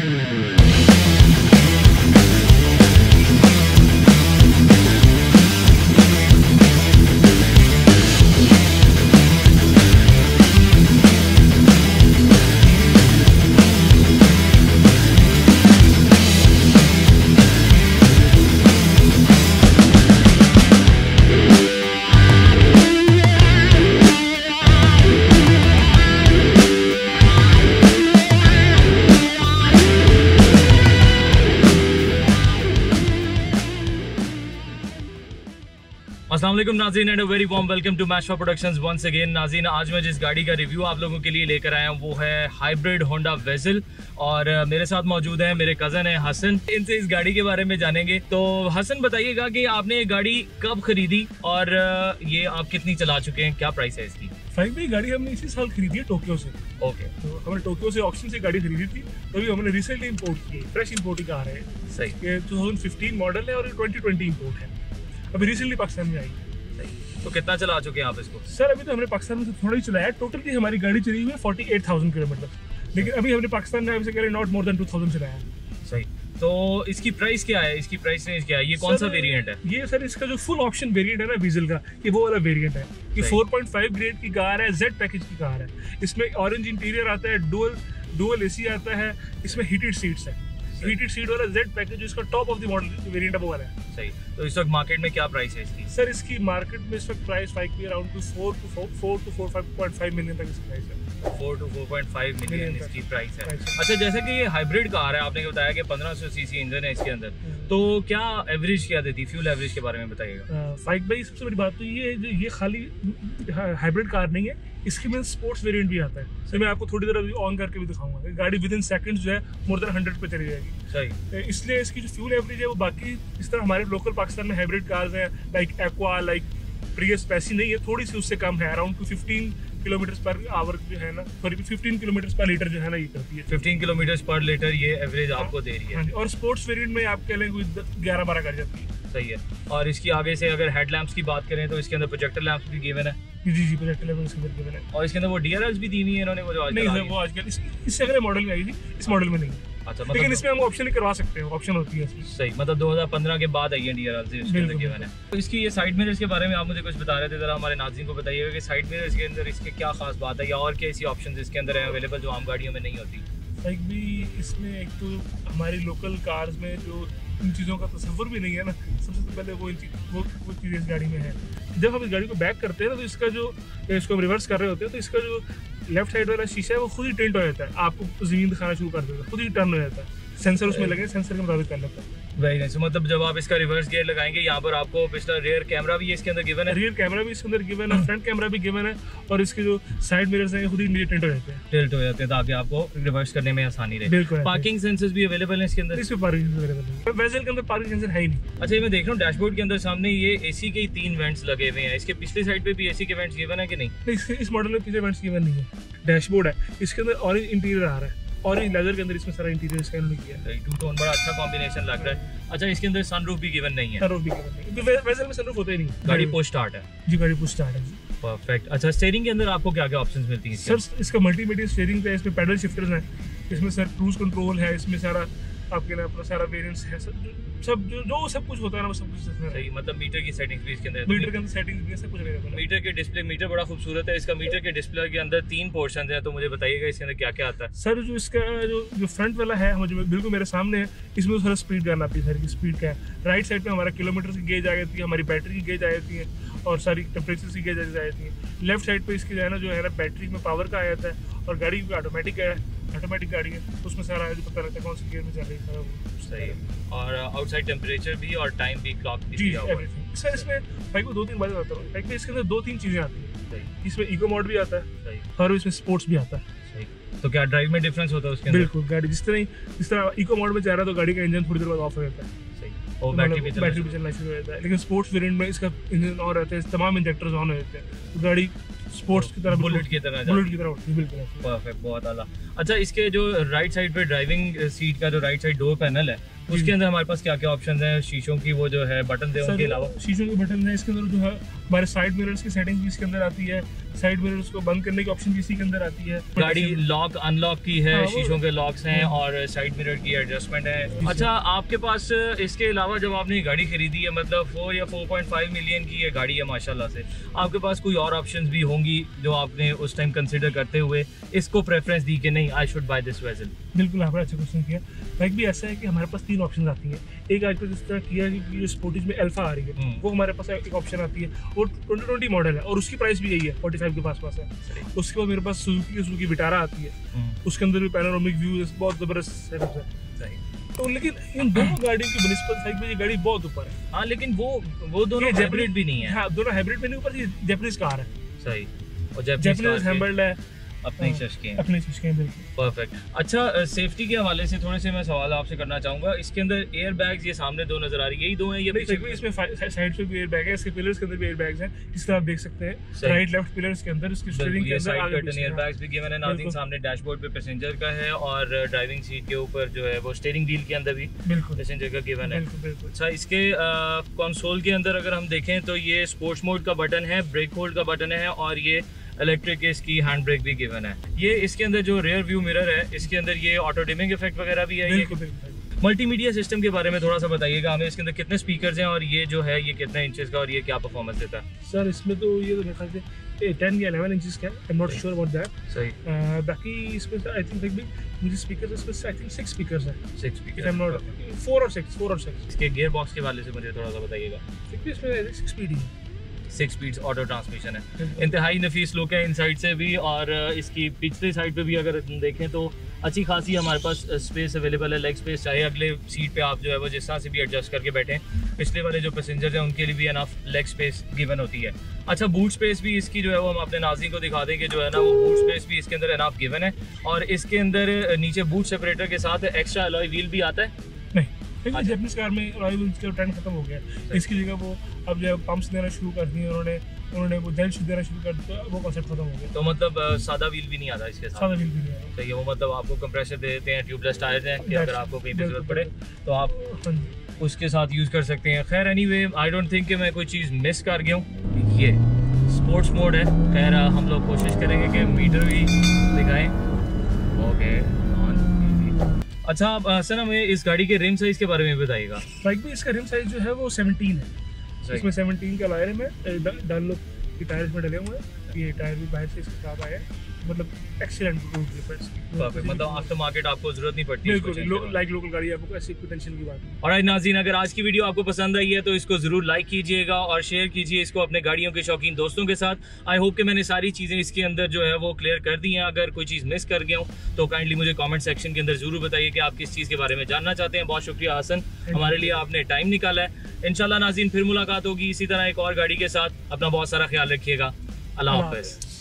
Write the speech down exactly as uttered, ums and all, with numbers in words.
अस्सलाम वालेकुम नाज़रीन and a very warm welcome to Mashwa productions once again. नाज़रीन, आज मैं जिस गाड़ी का रिव्यू आप लोगों के लिए लेकर आया हूँ वो है हाइब्रिड होंडा वेज़ल और uh, मेरे साथ मौजूद है मेरे कज़न है हसन। इनसे इस गाड़ी के बारे में जानेंगे। तो हसन बताइएगा कि आपने ये गाड़ी कब खरीदी और uh, ये आप कितनी चला चुके हैं, क्या प्राइस है इसकी? फाइव भी गाड़ी हमने इसी साल खरीदी है टोक्यो से। ओके, तो हमने टोक्यो से ऑक्शन से गाड़ी खरीदी थी, तो अभी हमने रिसेंटली इंपोर्ट की, फ्रेश इंपोर्ट ही कार है। सही, ये टू थाउजेंड फिफ्टीन मॉडल है और ये ट्वेंटी ट्वेंटी इंपोर्ट है, अभी रिसेंटली पाकिस्तान में आई। तो कितना चला चुके हैं आप इसको? सर अभी तो हमने पाकिस्तान में से थोड़ा ही चलाया, टोटल की हमारी गाड़ी चली हुई है फोर्टी एट थाउजेंड किलोमीटर, लेकिन अभी हमने पाकिस्तान में से not more than two thousand चलाया। सही, तो इसकी प्राइस क्या है, इसकी प्राइस रेंज क्या है, ये कौन सा वेरिएंट है? ये सर इसका जो फुल ऑप्शन वेरिएंट है ना डीजल का, ये वो वाला वेरिएंट है। ये फोर पॉइंट फाइव ग्रेड की कार है, जेड पैकेज की कार है। इसमें ऑरेंज इंटीरियर आता है, डुअल डुअल एसी आता है, इसमें हीटेड सीट्स है, हीटेड सीट वाला जेड पैकेज जो इसका top of the model variant है वो वाला है। सही, तो इस वक्त मार्केट में क्या प्राइस है इसकी? सर इसकी मार्केट में इस वक्त प्राइस फाइव की around two four two four two four five point five million तक इसकी प्राइस है। Four two four point five million इसकी प्राइस है। अच्छा, जैसे कि ये हाइब्रिड कार है, आपने बताया कि पंद्रह सौ सीसी इंजन है इसके अंदर, तो क्या एवरेज क्या देती, फ्यूल एवरेज के बारे में बताइएगा। फाइक भाई सबसे बड़ी बात तो ये है, ये खाली हाइब्रिड कार नहीं है, इसके में स्पोर्ट्स वेरिएंट भी आता है। तो मैं आपको थोड़ी देर ऑन करके भी दिखाऊंगा, गाड़ी विद इन सेकंड्स जो है मोर देन हंड्रेड पे चली जाएगी। सही, इसलिए इसकी जो फ्यूल एवरेज है वो बाकी इस तरह हमारे लोकल पाकिस्तान में हाइब्रिड कार्स हैं लाइक एक्वा, लाइक प्रियस, पैसी नहीं है, थोड़ी सी उससे कम है, around two fifteen kilometre per hour जो है ना, sorry fifteen kilometre per litre जो है ना ये करती है। फिफ्टीन किलोमीटर पर लीटर ये एवरेज आपको दे रही है। और स्पोर्ट्स वेरिएंट में आप कह लें ग्यारह बारह कर जाती है। सही है। और इसकी आगे से अगर हेडलैम्प्स की बात करें तो इसके अंदर प्रोजेक्टर लैंप्स भी गिवन है। जी जी प्रोजेक्टर लैंप्स इसके अंदर गिवन है। और इसके अंदर वो डीआरएल्स भी दी हुई है इन्होंने, वो जो नहीं है वो आजकल इस, इससे अगले मॉडल में आई थी, इस मॉडल में नहीं। अच्छा, मतलब लेकिन इसमें हम ऑप्शन ही करवा सकते हैं, ऑप्शन होती है इसमें। सही, मतलब दो हज़ार पंद्रह के बाद आई है डीआरएल से इसके अंदर गिवन है। तो इसकी ये साइड मिरर्स के बारे में आप मुझे कुछ बता रहे थे, जरा हमारे नाज़रीन को बताइएगा कि साइड मिरर्स के अंदर इसके क्या खास बात है या और क्या ऐसी ऑप्शंस इसके अंदर है अवेलेबल जो आम गाड़ियों में नहीं होती? लाइक भी इसमें एक तो हमारी लोकल कार्स में जो इन चीज़ों का तस्वुर भी नहीं है ना, सबसे तो पहले वो वो वो चीज़ इस गाड़ी में है। जब हम इस गाड़ी को बैक करते हैं ना, तो इसका जो इसको हम रिवर्स कर रहे होते हैं तो इसका जो लेफ्ट साइड वाला शीशा है वो खुद ही टिल्ट हो जाता है, आपको ज़मीन दिखाना शुरू कर देता है, खुद ही टर्न हो जाता है, सेंसर उसमें लगे, सेंसर के मुताबिक कर लेता है। Very nice. मतलब जब आप इसका रिवर्स गियर लगाएंगे यहाँ पर आपको पिछला रियर कैमरा भी इसके अंदर गिवन है, रियर कैमरा भी इसके अंदर गिवन है, फ्रंट कैमरा भी गिवन है, और इसके जो साइड मिरर्स हैं खुद ही नीचे टिल्ट हो जाते हैं टिल्ट हो जाते हैं ताकि आपको रिवर्स करने में आसानी रहे। बिल्कुल। पार्किंग सेंसर्स भी अवेलेबल है इसके अंदर? इसमें पार्किंग सेंसर अवेलेबल है, वेज़ल के अंदर पार्किंग सेंसर है ही नहीं। अच्छा, ये मैं देख रहा हूँ डैशबोर्ड के अंदर सामने ये एसी के तीन वेंट्स लगे हुए हैं, इसके पिछले साइड पे भी एसी के वेंट्स गिवन है कि नहीं? इस मॉडल में पीछे वेंट्स गिवन नहीं है, डैशबोर्ड है, इसके अंदर ऑरेंज इंटीरियर आ रहा है, ऑरेंज लेदर के अंदर इसमें सारा इंटीरियर स्कैन किया है। टू टोन बड़ा अच्छा कॉम्बिनेशन लग रहा है। अच्छा, इसके अंदर सनरूफ भी गिवन नहीं है? सनरूफ भी गिवन नहीं है, वेज़ल में सनरूफ होता ही नहीं। गाड़ी पुश स्टार्ट है? जी, गाड़ी पुश स्टार्ट है। परफेक्ट। अच्छा, स्टीयरिंग के अंदर आपको क्या क्या ऑप्शंस मिलती हैं? सर इसका मल्टीमीडिया स्टीयरिंग है, इसमें पैडल शिफ्टर्स हैं, इसमें सर क्रूज कंट्रोल है, इसमें सारा आपके ना अपना सारा वेरिएंट्स है, सब सब जो जो सब कुछ होता है ना वो सब कुछ इसमें। सही, मतलब मीटर की सेटिंग्स भी इसके अंदर? मीटर के अंदर सेटिंग्स भी सब कुछ अवेलेबल है। मीटर के डिस्प्ले, मीटर बड़ा खूबसूरत है इसका। मीटर के डिस्प्ले के अंदर तीन पोर्शन है, तो मुझे बताइएगा इसके अंदर क्या क्या आता है? सर जो इसका जो जो फ्रंट वाला है मुझे बिल्कुल मेरे सामने है, इसमें तो सारा स्पीड गन आती है, सर की स्पीड का है। राइट साइड पे हमारा किलोमीटर की गेज आ जाती है, हमारी बैटरी की गेज आ जाती है और सारी टेम्परेचर की गेज आ जाती है। लेफ्ट साइड पे इसकी जो है ना जो है ना बैटरी में पावर का आ जाता है, और गाड़ी ऑटोमेटिक है, ऑटोमेटिक गाड़ी है, उसमें सारा जो पता लगता है कौन सी गियर में चल रही है। सही है। और आउटसाइड टेम्परेचर भी और टाइम भी क्लॉक भी दिया हुआ है। सर इसमें भाई को दो तीन बातें बताता हूँ, भाई इसके अंदर दो तीन चीज़ें आती हैं। सही, इसमें इको मोड भी आता है। सही, और इसमें स्पोर्ट्स भी आता है। सही, तो क्या ड्राइव में डिफरेंस होता है उसके अंदर? बिल्कुल, गाड़ी जिस तरह जिस तरह इको मोड में जा रहा है तो गाड़ी का इंजन थोड़ी देर बाद ऑफ हो जाता है। सही, और बैटरी भी बैटरी भी चलना शुरू हो जाता है। लेकिन स्पोर्ट्स वेरिएंट में इसका इंजन ऑन रहता है, तमाम इंजेक्टर्स ऑन हो जाते हैं, तो गाड़ी स्पोर्ट्स की तरह, बुलेट की तरह बुलेट की तरह होती है। बिल्कुल परफेक्ट, बहुत आला। अच्छा, इसके जो राइट साइड पे ड्राइविंग सीट का जो राइट साइड डोर पैनल है उसके अंदर हमारे पास क्या क्या ऑप्शन हैं? शीशों की वो जो है बटन है, उनके अलावा शीशों के बटन है इसके अंदर, जो है हमारे साइड मिरर्स की सेटिंग्स भी इसके अंदर आती है, साइड मिरर्स को बंद करने की ऑप्शन भी इसी के अंदर आती है। गाड़ी लॉक अनलॉक की है, हाँ, शीशों के लॉक्स हैं और साइड मिरर की एडजस्टमेंट है। अच्छा, आपके पास इसके अलावा जब आपने ये गाड़ी खरीदी है, मतलब फोर या फोर पॉइंट फाइव मिलियन की ये गाड़ी है माशाल्लाह से, आपके पास कोई और ऑप्शंस भी होंगी जो आपने उस टाइम कंसिडर करते हुए इसको प्रेफरेंस दी कि नहीं I should buy this Vezel? बिल्कुल, आपने अच्छा क्वेश्चन किया। बाइक भी ऐसा है कि हमारे पास तीन ऑप्शन आती हैं। एक आज जिस तरह किया है कि स्पोर्टेज में अल्फा आ रही है, वो हमारे पास एक ऑप्शन आती है और ट्वेंटी ट्वेंटी मॉडल है और उसकी प्राइस भी यही है, फोर्टी फाइव के पास पास है। उसके बाद मेरे पास सुजुकी की सुजुकी विटारा आती है, उसके अंदर भी पैनोरामिक व्यू, बहुत जबरदस्त सेटअप है। तो लेकिन इन दोनों गाड़ियों की बनिस्बत बाइक में ये गाड़ी बहुत ऊपर है। हाँ, लेकिन वो वो दोनों हाइब्रिड भी नहीं है। हाँ, दोनों हाइब्रिड में नहीं, ऊपर ये जापानीज कार है। सही, और जापानीज हैंबल्ड है, अपनी शशके हैं, अपनी शशके हैं, बिल्कुल परफेक्ट। अच्छा, सेफ्टी के हवाले से थोड़े से मैं सवाल आपसे करना चाहूंगा। इसके अंदर एयर बैग्स ये सामने दो नजर आ रही है, यही दो हैं? ये पीछे इसमें साइड पे भी एयर बैग है, इसके पिलर्स के अंदर भी एयर बैग्स हैं, इस तरह आप देख सकते हैं। राइट लेफ्ट पिलर्स के अंदर, इसकी स्टीयरिंग के अंदर साइड कर्टन एयर बैग्स भी गिवन है नाज़रीन। सामने डैशबोर्ड पे पैसेंजर का है और ड्राइविंग सीट के ऊपर जो है वो स्टीयरिंग व्हील के अंदर भी पैसेंजर का गिवन है। अच्छा, इसके कंसोल के अंदर अगर हम देखें तो ये स्पोर्ट्स मोड का बटन है, ब्रेक होल्ड का बटन है और ये इलेक्ट्रिक इसकी हैंड ब्रेक भी गिवन है। ये इसके अंदर जो रियर व्यू मिरर है, इसके अंदर ये ऑटो डिमिंग इफेक्ट वगैरह भी है। ये मल्टीमीडिया सिस्टम के बारे में थोड़ा सा बताइएगा हमें। इसके अंदर कितने स्पीकर्स हैं और ये जो है ये कितने इंचेस का और ये क्या परफॉर्मेंस देता है? सर इसमें तो ये तो मेरे ख्याल से टेन या इलेवन इंचेस का है, I am not sure about that. सही। बाकी इसमें आई थिंक मुझे स्पीकर्स इसमें आई थिंक सिक्स स्पीकर्स हैं, six speakers, I am not four और सिक्स फोर और सिक्स। इसके गियर बॉक्स के वाले से मुझे थोड़ा सा बताइएगा। इसमें सिक्स स्पीड है, सिक्स स्पीड्स ऑटो ट्रांसमिशन है। इंतहाई नफीस लुक है इन साइड से भी, और इसकी पिछली साइड पे भी अगर देखें तो अच्छी खासी हमारे पास स्पेस अवेलेबल है, लेग स्पेस। चाहे अगले सीट पे आप जो है वो जिस तरह से भी एडजस्ट करके बैठें, पिछले वाले जो पैसेंजर्स हैं उनके लिए भी एनफ लेग स्पेस गिवन होती है। अच्छा, बूट स्पेस भी इसकी जो है वो हम अपने नाज़रीन को दिखा दें कि जो है ना वो बूट स्पेस भी इसके अंदर एनफ गिवन है। और इसके अंदर नीचे बूट सेपरेटर के साथ एक्स्ट्रा अलॉय व्हील भी आता है। नहीं, जापानीज कार में अलॉय व्हील्स का ट्रेंड खत्म हो गया है, इसकी जगह वो अब जो पंप्स देना शुरू कर दिए उन्होंने उन्होंने वो जेल देना शुरू कर दिया, वो कॉन्सेप्ट खत्म हो गया। तो मतलब सादा व्हील भी नहीं आता इसके साथ? सादा व्हील भी नहीं आता। तो ये वो मतलब आपको कंप्रेसर दे देते हैं, ट्यूबलेस टायर्स हैं कि अगर आपको कहीं पे जरूरत पड़े तो आप उसके साथ यूज़ कर सकते हैं। खैर एनीवे, आई डोंट थिंक कि मैं कोई चीज़ मिस कर गया हूँ। ये स्पोर्ट्स मोड है, खैर हम लोग कोशिश करेंगे कि मीटर भी दिखाएं। ओके, अच्छा आप सर हमें इस गाड़ी के रिम साइज के बारे में बताइएगा। बाइक में इसका रिम साइज जो है वो सेवनटीन है, इसमें सेवनटीन का लायर में डनलोप के टायर्स में डले हुए हैं। ये टायर भी बाहर से इसके साथ आए हैं, मतलब एक्सीलेंट रोड ग्रिपर्स, मतलब आफ्टर मार्केट आपको जरूरत नहीं पड़ती। बिल्कुल, लाइक लोकल गाड़ी आपको ऐसी कोई टेंशन की बात नहीं। और नाज़रीन, अगर आज की वीडियो आपको पसंद आई है तो इसको जरूर लाइक कीजिएगा और शेयर कीजिए इसको अपने गाड़ियों के शौकीन दोस्तों के साथ। आई होप कि मैंने सारी चीज़ें इसके अंदर जो है वो क्लियर कर दी हैं। अगर कोई चीज़ मिस कर गया हूँ तो काइंडली मुझे कॉमेंट सेक्शन के अंदर जरूर बताइए कि आप किस चीज़ के बारे में जानना चाहते हैं। बहुत शुक्रिया हसन, हमारे लिए आपने टाइम निकाला है। इंशाल्लाह नाज़रीन फिर मुलाकात होगी इसी तरह एक और गाड़ी के साथ। अपना बहुत सारा ख्याल रखिएगा। अल्लाह हाफ़िज़।